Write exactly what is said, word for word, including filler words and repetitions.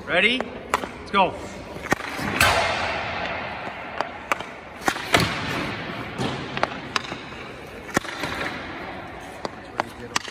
Ready? Let's go. That's where you get 'em.